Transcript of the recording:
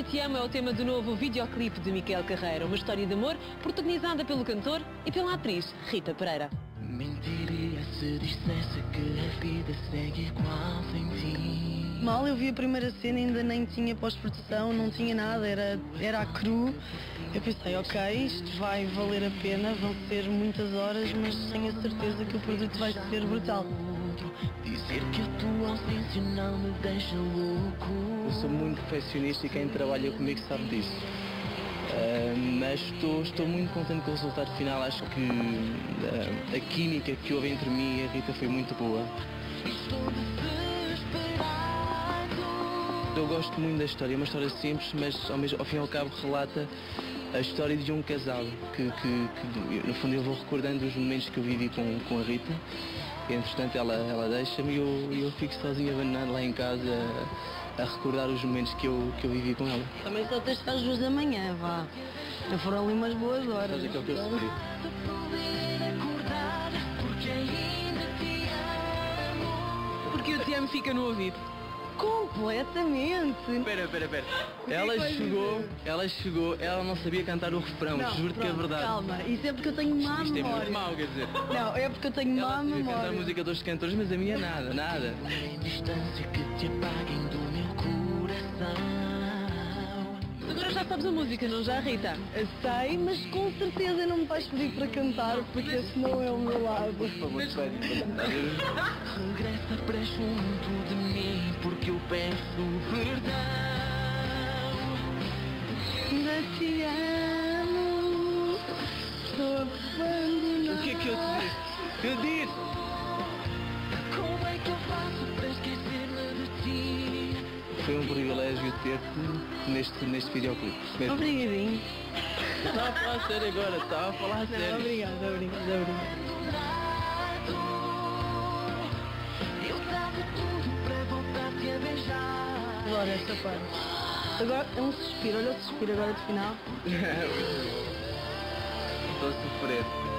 Te Amo é o tema do novo videoclipe de Miquel Carreira, uma história de amor protagonizada pelo cantor e pela atriz Rita Pereira. Mentiria se dissesse que a vida segue igual sem ti. Mal eu vi a primeira cena, ainda nem tinha pós-produção, não tinha nada, era a cru. Eu pensei, ok, isto vai valer a pena, vão ser muitas horas, mas tenho a certeza que o produto vai ser brutal. Dizer que a tua ausência não me deixa louco. Eu sou muito perfeccionista e quem trabalha comigo sabe disso. Mas estou muito contente com o resultado final. Acho que a química que houve entre mim e a Rita foi muito boa. Eu gosto muito da história, é uma história simples, mas ao fim e ao cabo relata a história de um casal que no fundo eu vou recordando os momentos que eu vivi com a Rita. E, entretanto ela deixa-me e eu fico sozinho abandonado lá em casa a recordar os momentos que eu vivi com ela. Também só tens às 2 da manhã, vá. Já foram ali umas boas horas. Mas é que é o que eu sofri. Porque o Te Amo fica no ouvido. Completamente. Espera. Ela chegou, ela não sabia cantar o refrão, juro-te que é verdade. Calma, isso é porque eu tenho má Isto é memória. muito mau, quer dizer. Não, é porque eu tenho Ela má sabia cantar a memória. música dos cantores, mas a minha nada. Em distância que te apaguem do meu coração. Agora já sabes a música, não já, Rita? Eu sei, mas com certeza não me vais pedir para cantar, porque esse não é o meu lado. Por favor, espere. Regressa para junto de mim, porque eu peço perdão. Ainda te amo, estou abandonado. O que é que eu te disse? Eu disse! Como é que eu faço para esquecer-me de ti? Foi um privilégio ter-te neste videoclipe. Obrigadinho. Estava a falar sério agora, estava a falar Não, sério. obrigada. Eu dava tudo para voltar-te a beijar. Adoro esta parte. Agora é um suspiro, olha o suspiro agora de final. Estou a sofrer.